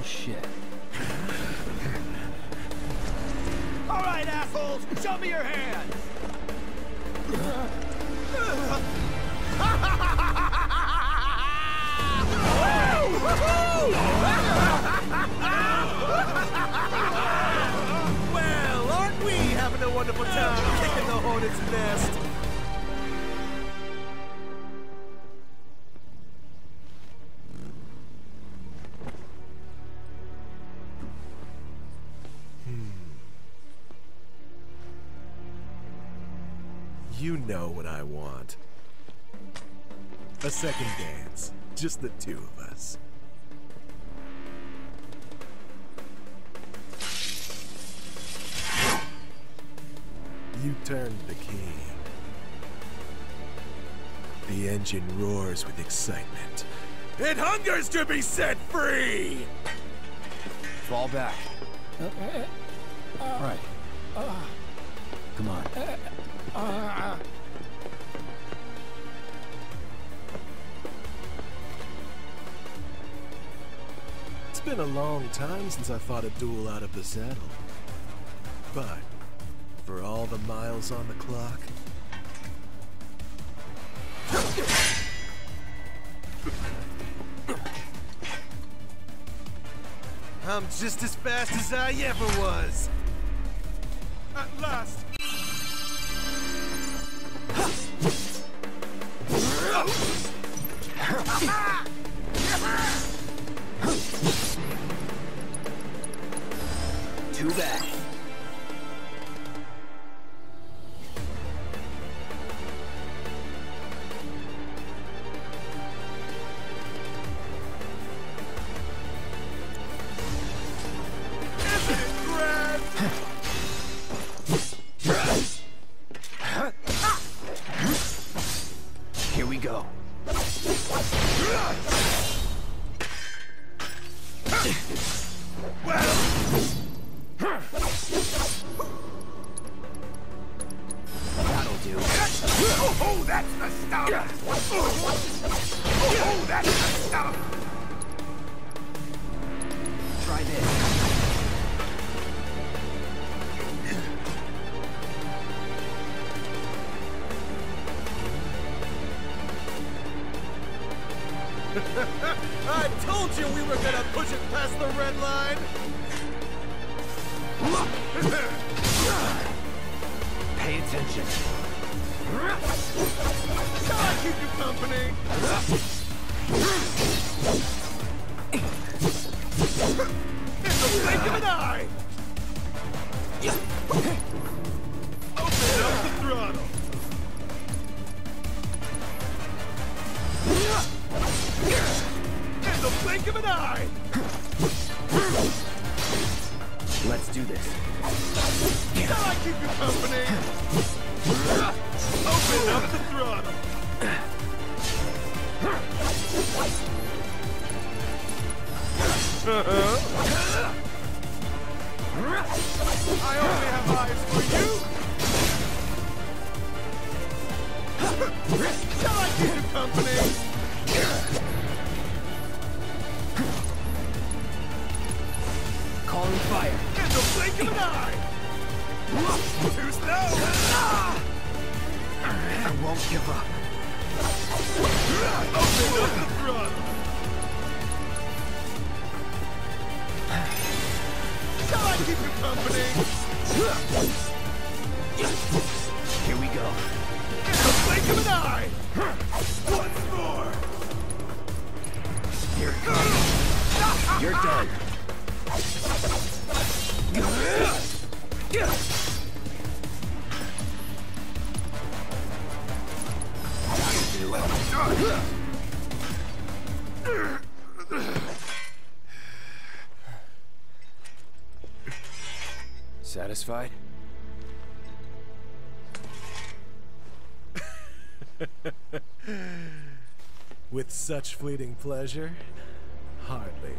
shit. All right, assholes, show me your hands. Well, aren't we having a wonderful time kicking the hornet's nest? You know what I want. A second dance. Just the two of us. You turned the key. The engine roars with excitement. It hungers to be set free! Fall back. Right. Come on. It's been a long time since I fought a duel out of the saddle. But, for all the miles on the clock... I'm just as fast as I ever was! At last! Too bad. Here we go. That'll do. Oh, that's the stuff! Oh, that's the stuff! Try this. I told you we were gonna push it past the red line! Pay attention. Shall I keep you company? In the blink of an eye! Open up the throttle! In the blink of an eye! Let's do this. Shall I keep you company? Open up the throttle! I only have eyes for you! Shall I keep you company? Calling fire. In the blink of an eye! Too slow! I won't give up. Open up the throttle! Shall I keep you company? Here we go. In the blink of an eye! Once more! Here it comes. You're done. Satisfied? With such fleeting pleasure? Hardly.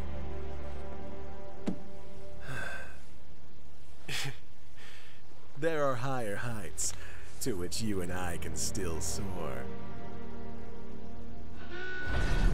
There are higher heights to which you and I can still soar.